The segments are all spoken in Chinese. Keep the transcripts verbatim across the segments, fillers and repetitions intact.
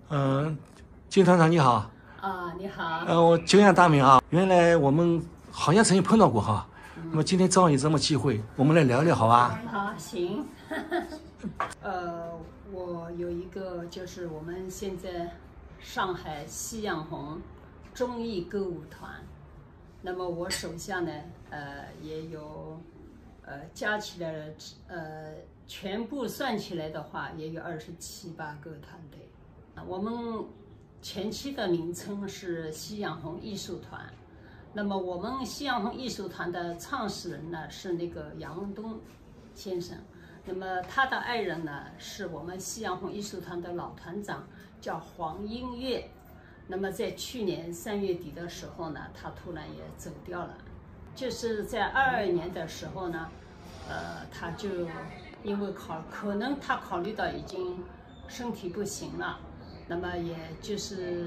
嗯、呃，金团长你好。 啊，你好。 呃，我久仰大名啊，原来我们好像曾经碰到过哈。嗯、那么今天正好有这么机会，我们来聊聊好吧？ 好，行。呃，我有一个就是我们现在上海夕阳红综艺歌舞团，那么我手下呢，呃，也有，呃，加起来了，呃，全部算起来的话，也有二十七八个团队。我们前期的名称是夕阳红艺术团，那么我们夕阳红艺术团的创始人呢是那个杨文东先生，那么他的爱人呢是我们夕阳红艺术团的老团长，叫黄英月。那么在去年三月底的时候呢，他突然也走掉了。就是在二二年的时候呢，呃，他就因为考可能他考虑到已经身体不行了。那么也就是，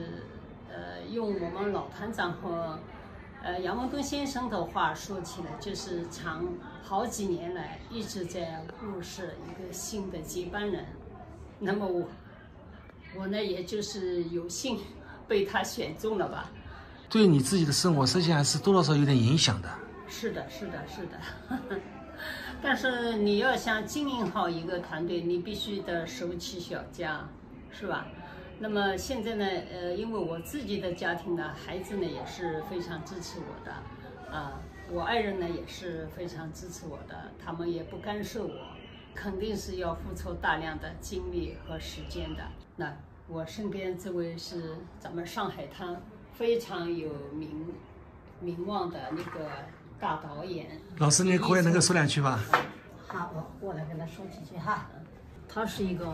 呃，用我们老团长和，呃，杨文东先生的话说起来，就是长好几年来一直在物色一个新的接班人。那么我，我呢，也就是有幸被他选中了吧。 对你自己的生活，实际上还是多多少少有点影响的。 是的，是的，是的。但是你要想经营好一个团队，你必须得手起小家，是吧？那么现在呢，呃，因为我自己的家庭呢，孩子呢也是非常支持我的，啊、呃，我爱人呢也是非常支持我的，他们也不干涉我，肯定是要付出大量的精力和时间的。那我身边这位是咱们上海滩非常有名名望的那个大导演。 老师，你可以能够说两句吧？ 好，我我来跟他说几句哈。他是一个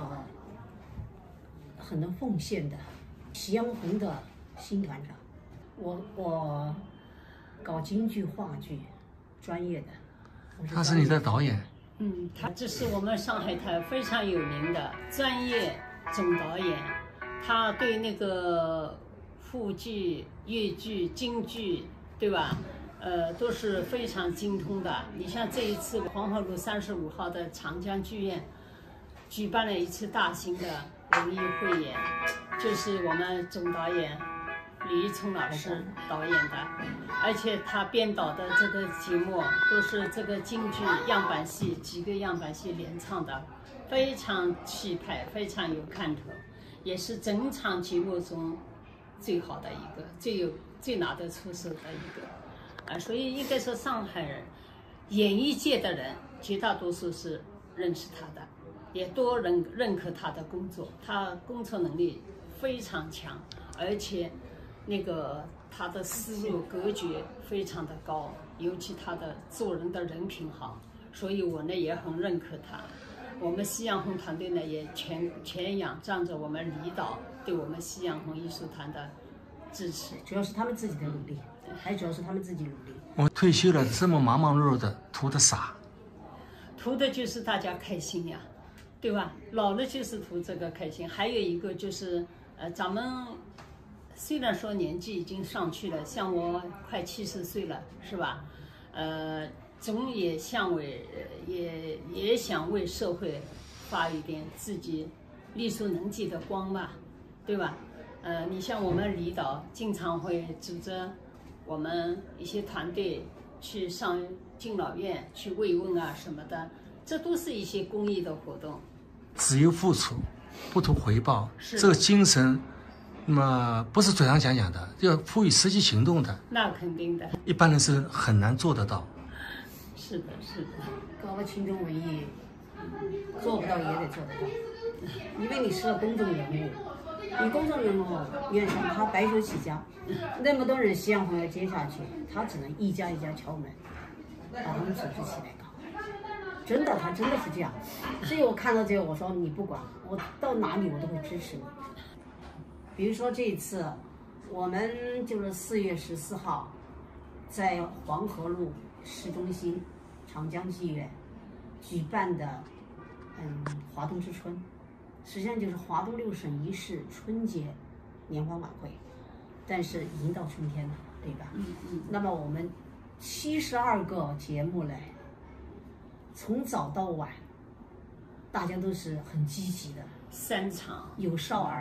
很能奉献的夕阳红的新团长。我我搞京剧话剧专业的。 他是你的导演。 嗯，他这是我们上海滩非常有名的专业总导演，他对那个沪剧、粤剧、京剧，对吧？呃，都是非常精通的。你像这一次黄河路三十五号的长江剧院举办了一次大型的文艺汇演，就是我们总导演李一聪老师导演的，而且他编导的这个节目都是这个京剧样板戏几个样板戏连唱的，非常气派，非常有看头，也是整场节目中最好的一个，最有最拿得出手的一个。啊，所以应该说上海人演艺界的人绝大多数是认识他的，也多人认可他的工作，他工作能力非常强，而且那个他的思路格局非常的高，尤其他的做人的人品好，所以我呢也很认可他。我们夕阳红团队呢也全全仰仗着我们李导对我们夕阳红艺术团的支持， 主要是他们自己的努力，还主要是他们自己努力。 我退休了，这么忙忙碌碌的，图的啥？ 图的就是大家开心呀，对吧？老了就是图这个开心。还有一个就是，呃，咱们虽然说年纪已经上去了，像我快七十岁了，是吧？呃，总也想为，也也想为社会发一点自己力所能及的光吧，对吧？呃，你像我们李导经常会组织我们一些团队去上敬老院去慰问啊什么的，这都是一些公益的活动。 只有付出，不图回报，这个精神，那么不是嘴上讲讲的，要赋予实际行动的。 那肯定的， 一般人是很难做得到。 是的，是的。 搞了群众文艺，做不到也得做得到，因为你是个公众人物。你公众人物，你想他白手起家，那么多人夕阳红要接下去，他只能一家一家敲门，把他们组织起来搞。真的，他真的是这样。所以我看到这个，我说你不管我到哪里，我都会支持你。比如说这一次，我们就是四月十四号，在黄河路市中心长江剧院举办的，嗯，华东之春。实际上就是华东六省一市春节联欢晚会，但是已经到春天了，对吧？ 嗯嗯。 那么我们七十二个节目嘞，从早到晚，大家都是很积极的。 三场， 有少儿，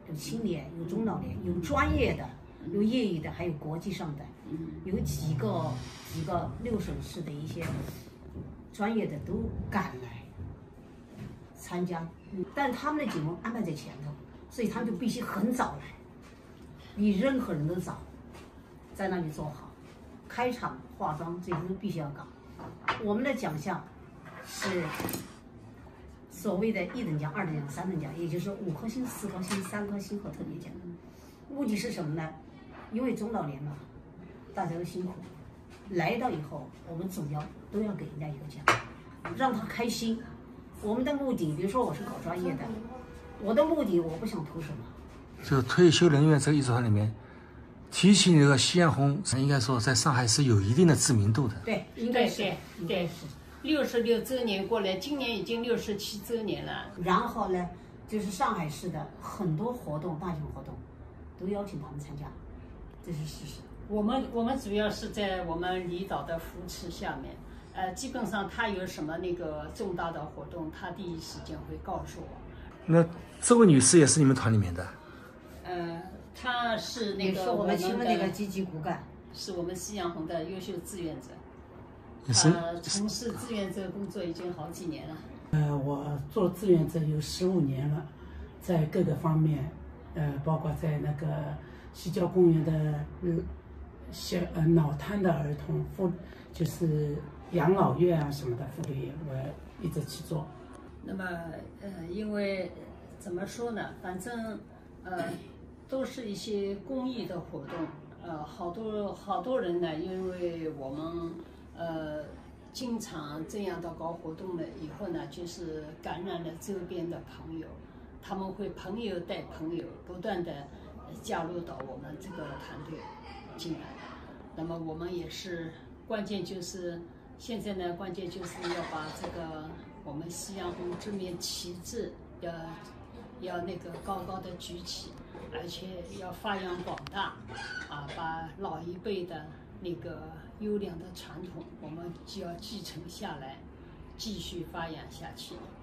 有青年，有中老年，有专业的，有业余的，还有国际上的，有几个几个六省市的一些专业的都赶来参加，但他们的节目安排在前头，所以他们就必须很早来，比任何人都早，在那里做好，开场化妆这些都必须要搞。我们的奖项是所谓的一等奖、二等奖、三等奖，也就是五颗星、四颗星、三颗星和特别奖。目的是什么呢？因为中老年嘛，大家都辛苦，来到以后，我们总要都要给人家一个奖，让他开心。我们的目的，比如说我是搞专业的，我的目的我不想图什么。 就退休人员这个艺术团里面，提起那个夕阳红，应该说在上海是有一定的知名度的。 对，应该是， 对对对，六十六周年过来，今年已经六十七周年了。 然后呢，就是上海市的很多活动、大型活动，都邀请他们参加，这是事实。 我们我们主要是在我们领导的扶持下面，呃，基本上他有什么那个重大的活动，他第一时间会告诉我。 那这位女士也是你们团里面的？ 呃，她是那个也是我们其中那个的积极骨干， 是我们夕阳红的优秀志愿者。 也是他从事志愿者工作已经好几年了。 呃，我做志愿者有十五年了，在各个方面，呃，包括在那个西郊公园的呃小呃脑瘫的儿童妇，就是养老院啊什么的福利，我一直去做。 那么呃，因为怎么说呢，反正呃，都是一些公益的活动，呃，好多好多人呢，因为我们呃经常这样的搞活动了以后呢，就是感染了周边的朋友，他们会朋友带朋友，不断的加入到我们这个团队进来。那么我们也是关键就是现在呢，关键就是要把这个我们夕阳红这面旗帜要要那个高高的举起，而且要发扬光大，啊，把老一辈的那个优良的传统，我们就要继承下来，继续发扬下去。